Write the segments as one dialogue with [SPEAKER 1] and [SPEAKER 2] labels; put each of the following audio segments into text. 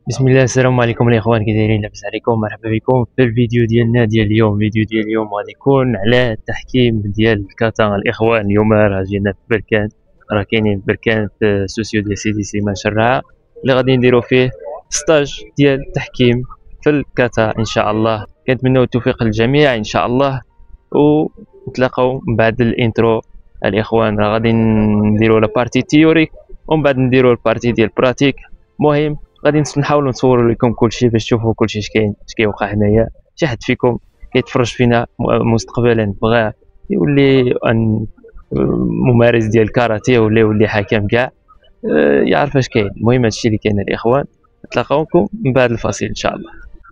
[SPEAKER 1] بسم الله، السلام عليكم الاخوان، كي دايرين؟ لاباس عليكم؟ مرحبا بكم في الفيديو ديالنا ديال اليوم. الفيديو ديال اليوم غادي يكون على التحكيم ديال الكاتا. الاخوان اليوم راه جينا في بركان، راه كاينين في بركان في السوسيو ديال سيدي سليمان شرعه اللي غادي نديرو فيه ستاج ديال التحكيم في الكاتا ان شاء الله. كنتمنوا التوفيق للجميع ان شاء الله، ونتلاقاو من بعد الانترو. الاخوان راه غادي نديرو لا بارتي تيوريك ومن بعد نديرو البارتي ديال براتيك. المهم غادي نحاولوا نصوروا لكم كلشي باش تشوفوا كلشي اش كيوقع هنايا. شي حد فيكم كيتفرج فينا مستقبلا بغى يولي ممارس ديال الكاراتيه ولا يولي حكم كاع، يعرف اش كاين. المهم هادشي اللي كاين الاخوان. نتلاقاوكم من بعد الفاصل ان شاء الله.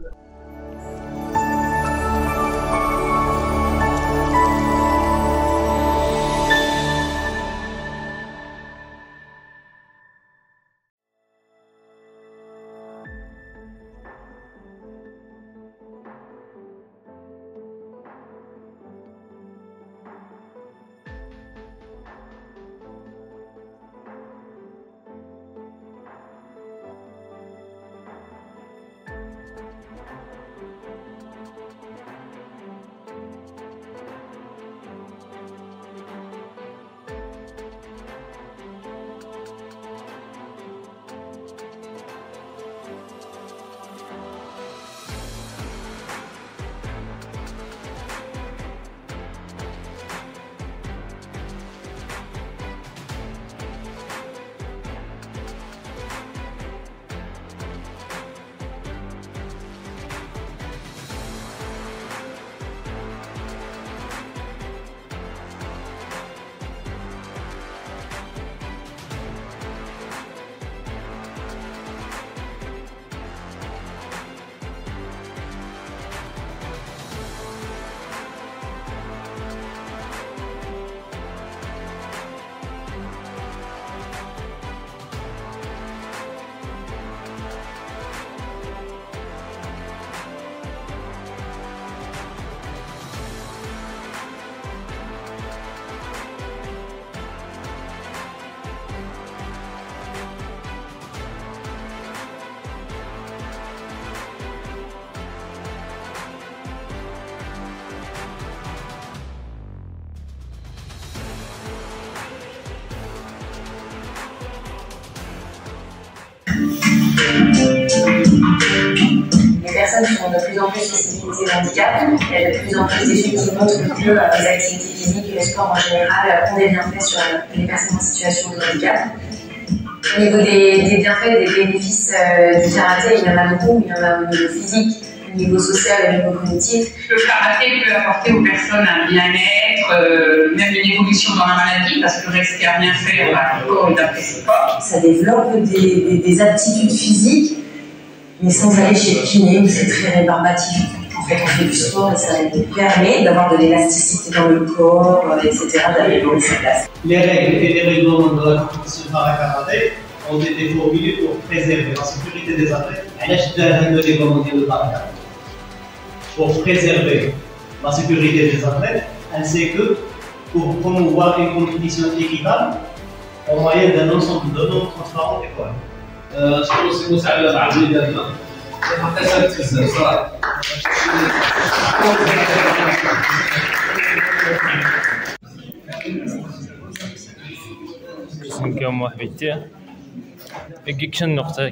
[SPEAKER 2] Les personnes sont de plus en plus sensibilisées au handicap. Il y a de plus en plus d'études qui montrent que les activités physiques et le sport en général ont des bienfaits sur les personnes en situation de handicap. Au niveau des bienfaits, des bénéfices du karaté, il y en a beaucoup. Il y en a au niveau physique, au niveau social, au niveau cognitif.
[SPEAKER 3] Le karaté peut apporter aux personnes un bien-être, même une évolution dans la maladie, parce que rester à rien faire, le corps est apprécié pas.
[SPEAKER 2] Ça développe des aptitudes physiques, mais sans aller chez le kiné où c'est très rébarbatif. En fait, on fait du sport et ça permet d'avoir de l'élasticité dans le corps, etc., d'améliorer sa place.
[SPEAKER 4] Les règles et les règlements de la compétition para-karaté ont été formulés pour préserver la sécurité des athlètes. Pour préserver la sécurité des athlètes, ainsi que pour promouvoir une compétition équitable en moyenne d'un ensemble de normes transparentes et correctes. شكرا سي موسى على العمليه ديالنا حتى سالت بزاف صراحه.
[SPEAKER 1] كم واحد بيتي يجيك شنو نقطه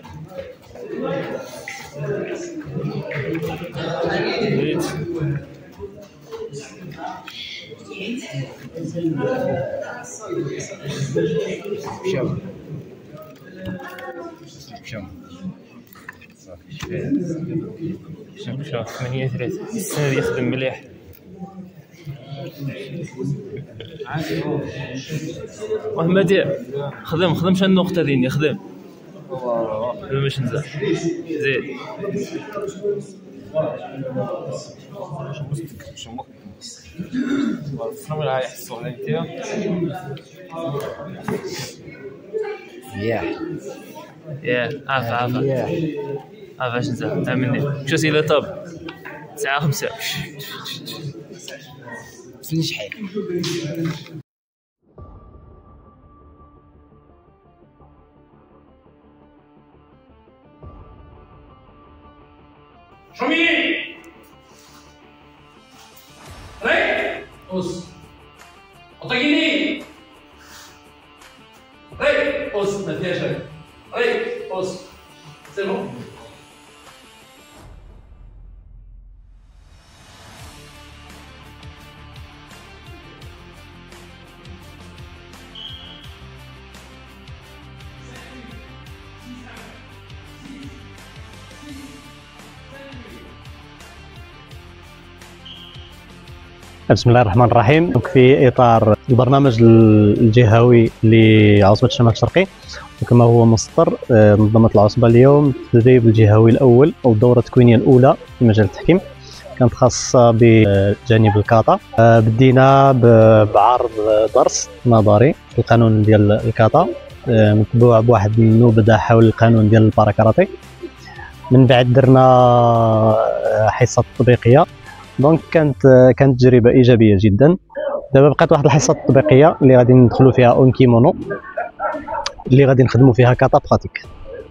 [SPEAKER 1] شوف 8 السنة يخدم مليح. محمد خدم شنو النقطة ديني خدم باش نزل زيد شنو راح يحسوا على انت ياه عافا عافاش نزل امني شو سيلا طب 9-5 شحال
[SPEAKER 5] شومي ري قص أطيني ري قص ما فيهاش ري قص سي بون.
[SPEAKER 6] بسم الله الرحمن الرحيم. في إطار البرنامج الجهوي لعصبة الشمال الشرقي وكما هو مسطر، نظمت العصبة اليوم التدريب الجهوي الأول أو الدورة التكوينية الأولى في مجال التحكيم، كانت خاصة بجانب الكاتا. بدينا بعرض درس نظري في القانون ديال الكاتا، متبوع بواحد النبذة حول القانون ديال الباراكاراتي. من بعد درنا حصة تطبيقية، دونك كانت تجربه ايجابيه جدا. دابا بقات واحد الحصه التطبيقيه اللي غادي ندخلوا فيها اون كيمونو، اللي غادي نخدموا فيها كاتا براتيك.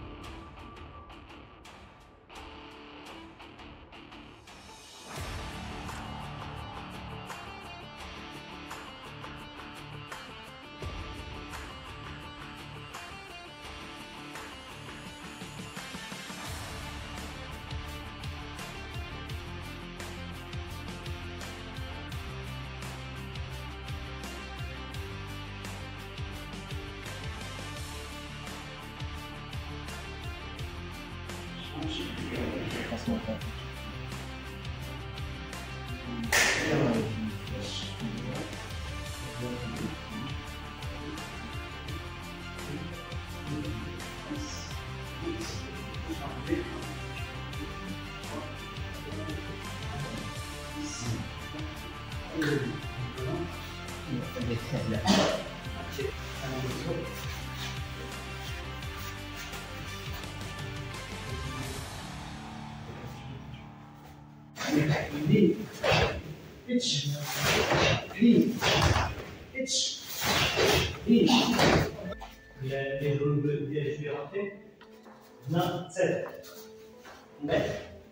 [SPEAKER 4] هنا 7 نكمل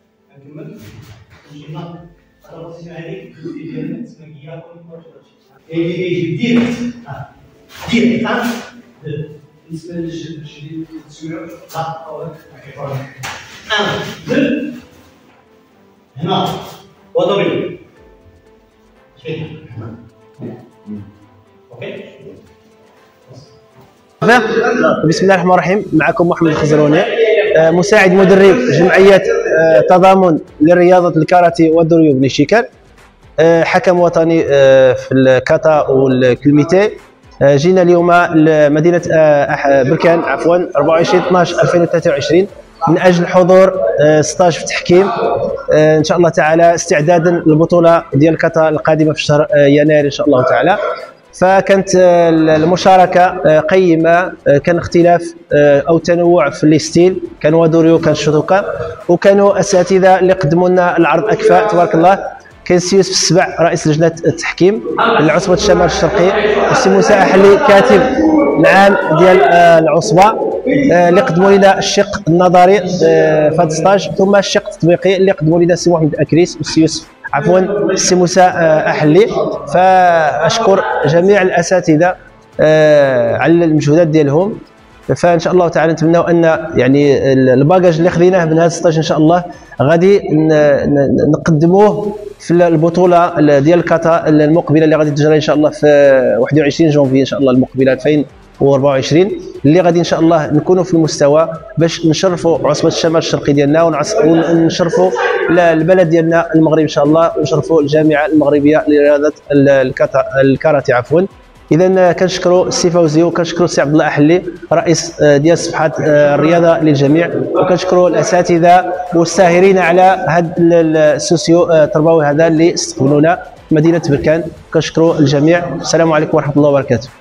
[SPEAKER 4] جينا على البوزيسيون هذيك ديالنا تسمى كيا اللي كيجي ديريكت ديريكت 1 2 بالنسبه للجديد التسويع لا 1 2 هنا ودوري اوكي.
[SPEAKER 7] بسم الله الرحمن الرحيم. معكم محمد الخزروني، مساعد مدرب جمعية تضامن لرياضة الكاراتيه والدوريو بن شيكال، حكم وطني في الكاتا والكلميتي. جينا اليوم لمدينة بركان 24/12/2023 من أجل حضور ستاج في التحكيم إن شاء الله تعالى، استعدادا للبطولة ديال الكاتا القادمة في شهر يناير إن شاء الله تعالى. فكانت المشاركه قيمه، كان اختلاف او تنوع في الستيل، كان ودوريو كان شوتوكا، وكانوا اساتذه اللي قدموا لنا العرض اكفاء تبارك الله. كاين السي يوسف السبع رئيس لجنه التحكيم لعصبه الشمال الشرقي، والسي موسى احلي كاتب العام ديال العصبه، اللي قدموا لنا الشق النظري في هذا الستاج، ثم الشق التطبيقي اللي قدموا لنا السي محمد اكريس والسي يوسف السي موسى احلي. فاشكر جميع الاساتذه على المجهودات ديالهم. فان شاء الله تعالى نتمنوا ان يعني الباجاج اللي خذيناه من هذا الستاج ان شاء الله غادي نقدموه في البطوله ديال الكاتا المقبله اللي غادي تجري ان شاء الله في 21 جونفي ان شاء الله المقبله 2024، اللي غادي ان شاء الله نكونوا في المستوى باش نشرفوا عصبه الشمال الشرقي ديالنا ونشرفوا البلد ديالنا المغرب ان شاء الله، ونشرفوا الجامعه المغربيه لرياضه الكاراتي عفوا. اذا كنشكروا السي فوزي وكنشكروا السي عبد الله احلي رئيس ديال صفحه الرياضه للجميع، وكنشكروا الاساتذه والساهرين على هذا السوسيو التربوي هذا اللي استقبلونا مدينه بركان. كنشكروا الجميع. السلام عليكم ورحمه الله وبركاته.